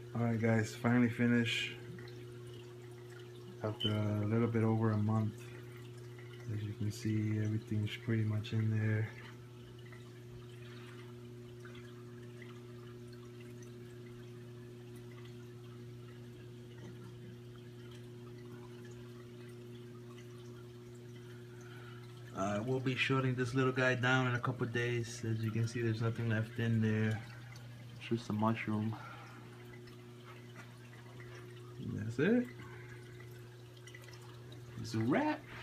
Alright guys, finally finished after a little bit over a month. As you can see, everything's pretty much in there. We'll be shutting this little guy down in a couple days. As you can see, there's nothing left in there. It's just a mushroom. And that's it. It's a wrap.